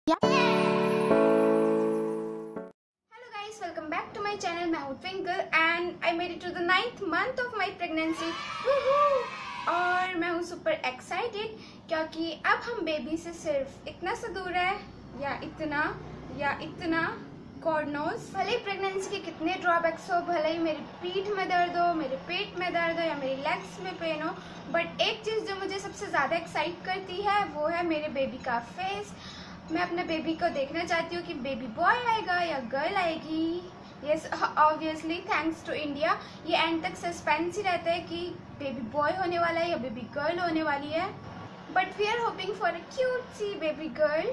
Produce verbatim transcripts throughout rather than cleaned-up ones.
Hello guys, welcome back to my channel. मैं हूँ Twinkle and I made it to the ninth month of my pregnancy और मैं हूँ super excited क्योंकि अब हम बेबी से सिर्फ इतना सा दूर है या इतना या इतना गॉड नोज। भले ही प्रेगनेंसी के कितने ड्रॉबैक्स हो, भले ही मेरी पीठ में दर्द हो, मेरे पेट में दर्द हो या मेरी लेग्स में पेन हो, बट एक चीज़ जो मुझे सबसे ज़्यादा एक्साइट करती है वो है मेरे बेबी का फेस। मैं अपने बेबी को देखना चाहती हूँ कि बेबी बॉय आएगा या गर्ल आएगी। Yes, obviously thanks to India ये एंड तक सस्पेंस ही रहता है कि बेबी बॉय होने वाला है या बेबी गर्ल होने वाली है, but we are hoping for a cute सी baby girl.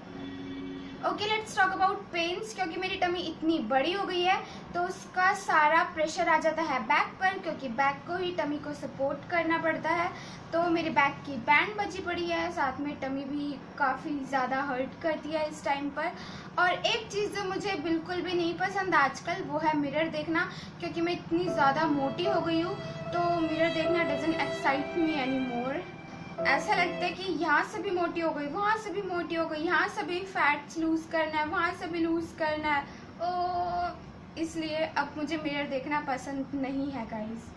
Okay, let's talk about pains. क्योंकि मेरी टमी इतनी बड़ी हो गई है तो उसका सारा प्रेशर आ जाता है बैक पर, क्योंकि बैक को ही टमी को सपोर्ट करना पड़ता है। तो मेरे बैक की बैंड बची पड़ी है, साथ में टमी भी काफ़ी ज़्यादा हर्ट करती है इस टाइम पर। और एक चीज़ जो मुझे बिल्कुल भी नहीं पसंद आजकल वो है मिरर देखना, क्योंकि मैं इतनी ज़्यादा मोटी हो गई हूँ तो मिरर देखना doesn't excite me anymore. ऐसा लगता है कि यहाँ से भी मोटी हो गई, वहाँ से भी मोटी हो गई, यहाँ से भी फैट्स लूज करना है, वहाँ से भी लूज करना है। ओ इसलिए अब मुझे मिरर देखना पसंद नहीं है गाइस।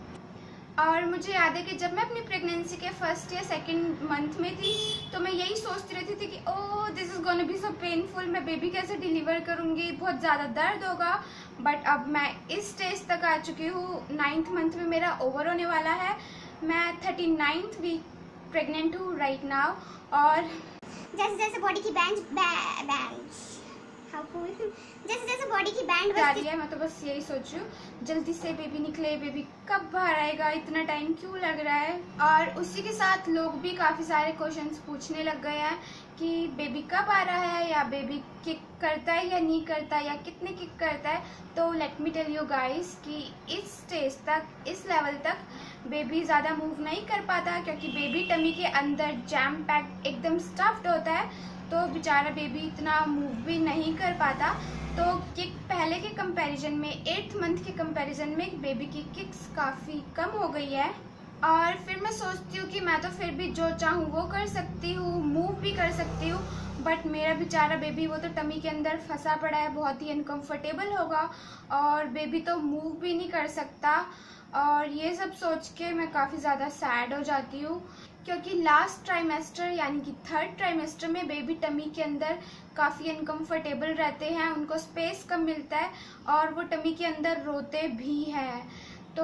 और मुझे याद है कि जब मैं अपनी प्रेगनेंसी के फर्स्ट या सेकंड मंथ में थी तो मैं यही सोचती रहती थी कि oh this is gonna be so painful, मैं बेबी कैसे डिलीवर करूँगी, बहुत ज़्यादा दर्द होगा। बट अब मैं इस स्टेज तक आ चुकी हूँ, नाइन्थ मंथ में मेरा ओवर होने वाला है। मैं थर्टी नाइन्थ वीक प्रेग्नेंट हूँ राइट नाउ। और जैसे जैसे बॉडी की बैंड बैंड हाउ कूल जैसे जैसे बॉडी की बैंड जा रही है, मैं तो बस यही सोच रही हूँ जल्दी से बेबी निकले, बेबी कब बाहर आएगा, इतना टाइम क्यों लग रहा है। और उसी के साथ लोग भी काफ़ी सारे क्वेश्चंस पूछने लग गए हैं कि बेबी कब आ रहा है या बेबी किक करता है या नहीं करता या कितने किक करता है। तो let me tell you guys कि इस स्टेज तक, इस लेवल तक बेबी ज़्यादा मूव नहीं कर पाता, क्योंकि बेबी टमी के अंदर जैम पैक्ड एकदम स्टफ्ड होता है, तो बेचारा बेबी इतना मूव भी नहीं कर पाता। तो किक पहले के कंपैरिजन में, एट्थ मंथ के कंपैरिजन में बेबी की किक्स काफ़ी कम हो गई है। और फिर मैं सोचती हूँ कि मैं तो फिर भी जो चाहूँ वो कर सकती हूँ, मूव भी कर सकती हूँ, बट मेरा बेचारा बेबी वो तो टमी के अंदर फंसा पड़ा है, बहुत ही अनकंफर्टेबल होगा और बेबी तो मूव भी नहीं कर सकता। और ये सब सोच के मैं काफ़ी ज़्यादा सैड हो जाती हूँ, क्योंकि लास्ट ट्राइमेस्टर यानी कि थर्ड ट्राइमेस्टर में बेबी टमी के अंदर काफ़ी अनकंफर्टेबल रहते हैं, उनको स्पेस कम मिलता है और वो टमी के अंदर रोते भी हैं। तो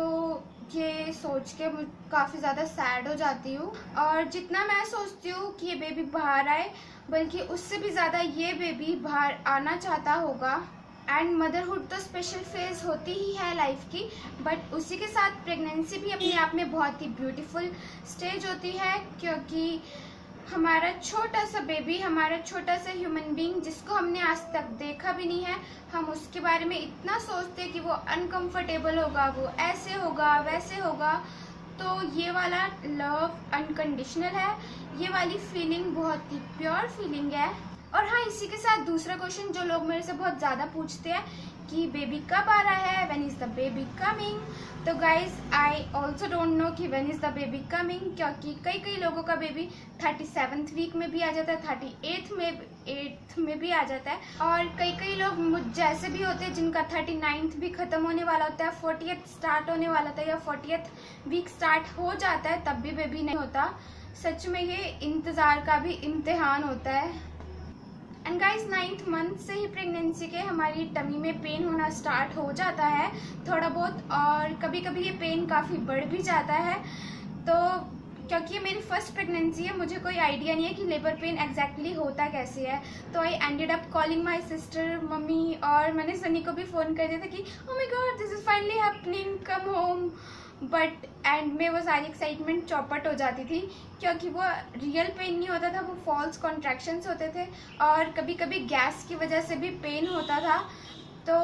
ये सोच के मैं काफ़ी ज़्यादा सैड हो जाती हूँ। और जितना मैं सोचती हूँ कि ये बेबी बाहर आए, बल्कि उससे भी ज़्यादा ये बेबी बाहर आना चाहता होगा। एंड मदरहुड तो स्पेशल फेज होती ही है लाइफ की, बट उसी के साथ प्रेगनेंसी भी अपने आप में बहुत ही ब्यूटीफुल स्टेज होती है, क्योंकि हमारा छोटा सा बेबी, हमारा छोटा सा ह्यूमन बीइंग जिसको हमने आज तक देखा भी नहीं है, हम उसके बारे में इतना सोचते हैं कि वो अनकंफर्टेबल होगा, वो ऐसे होगा वैसे होगा। तो ये वाला लव अनकंडीशनल है, ये वाली फीलिंग बहुत ही प्योर फीलिंग है। और हाँ, इसी के साथ दूसरा क्वेश्चन जो लोग मेरे से बहुत ज़्यादा पूछते हैं कि बेबी कब आ रहा है, when is the baby coming. तो guys I also don't know कि when is the baby coming, क्योंकि कई कई लोगों का बेबी थर्टी सेवन्थ वीक में भी आ जाता है, थर्टी एट्थ में एट्थ में भी आ जाता है, और कई कई लोग मुझ जैसे भी होते हैं जिनका थर्टी नाइन्थ भी ख़त्म होने वाला होता है, फोर्टियथ स्टार्ट होने वाला था या फोर्टियथ वीक स्टार्ट हो जाता है तब भी बेबी नहीं होता। सच में ये इंतज़ार का भी इम्तिहान होता है। एंड गाइस, नाइन्थ मंथ से ही प्रेगनेंसी के हमारी टमी में पेन होना स्टार्ट हो जाता है थोड़ा बहुत, और कभी कभी ये पेन काफ़ी बढ़ भी जाता है। तो क्योंकि ये मेरी फर्स्ट प्रेगनेंसी है, मुझे कोई आइडिया नहीं है कि लेबर पेन एग्जैक्टली होता कैसे है। तो I ended up calling my sister, mummy, और मैंने सनी को भी फ़ोन कर दिया था कि oh my god this is finally happening, come home. But end में वो सारी एक्साइटमेंट चौपट हो जाती थी, क्योंकि वो रियल पेन नहीं होता था, वो फॉल्स कॉन्ट्रैक्शंस होते थे, और कभी कभी गैस की वजह से भी पेन होता था। तो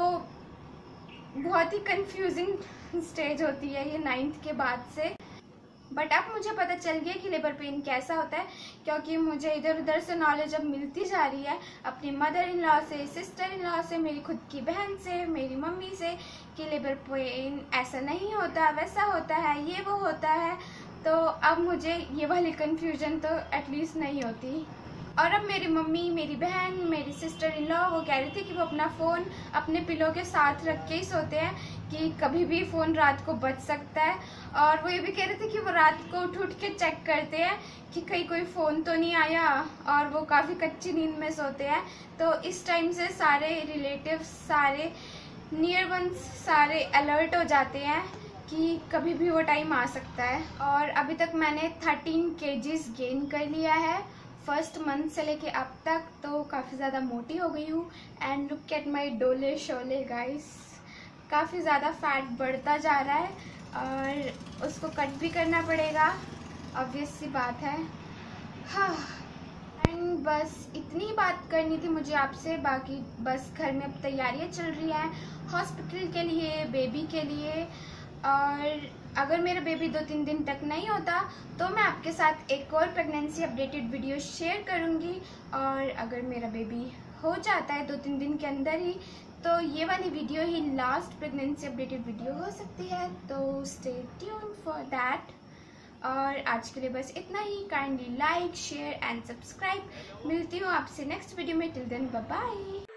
बहुत ही कंफ्यूजिंग स्टेज होती है ये नाइन्थ के बाद से। बट अब मुझे पता चल गया कि लेबर पेन कैसा होता है, क्योंकि मुझे इधर उधर से नॉलेज अब मिलती जा रही है, अपनी मदर इन लॉ से, सिस्टर इन लॉ से, मेरी खुद की बहन से, मेरी मम्मी से, कि लेबर पेन ऐसा नहीं होता, वैसा होता है, ये वो होता है। तो अब मुझे ये वाली कन्फ्यूजन तो एटलीस्ट नहीं होती। और अब मेरी मम्मी, मेरी बहन, मेरी सिस्टर इन लॉ वो कह रही थी कि वो अपना फ़ोन अपने पिलो के साथ रख के ही सोते हैं कि कभी भी फ़ोन रात को बज सकता है। और वो ये भी कह रहे थे कि वो रात को उठ उठ के चेक करते हैं कि कहीं कोई फ़ोन तो नहीं आया, और वो काफ़ी कच्ची नींद में सोते हैं। तो इस टाइम से सारे रिलेटिव्स, सारे नियर वंस सारे अलर्ट हो जाते हैं कि कभी भी वो टाइम आ सकता है। और अभी तक मैंने थर्टीन केजीज गेन कर लिया है फर्स्ट मंथ से लेके अब तक, तो काफ़ी ज़्यादा मोटी हो गई हूँ। एंड लुक एट माई डोले शोले गाइस, काफ़ी ज़्यादा फैट बढ़ता जा रहा है और उसको कट भी करना पड़ेगा, ऑब्वियस सी बात है। हाँ, एंड बस इतनी ही बात करनी थी मुझे आपसे। बाकी बस घर में अब तैयारियाँ चल रही हैं हॉस्पिटल के लिए, बेबी के लिए। और अगर मेरा बेबी दो तीन दिन तक नहीं होता तो मैं आपके साथ एक और प्रेगनेंसी अपडेटेड वीडियो शेयर करूंगी। और अगर मेरा बेबी हो जाता है दो तीन दिन के अंदर ही, तो ये वाली वीडियो ही लास्ट प्रेगनेंसी अपडेटेड वीडियो हो सकती है। तो स्टे ट्यून्ड फॉर दैट। और आज के लिए बस इतना ही। Kindly like, share and subscribe. मिलती हूँ आपसे नेक्स्ट वीडियो में। Till then bye bye.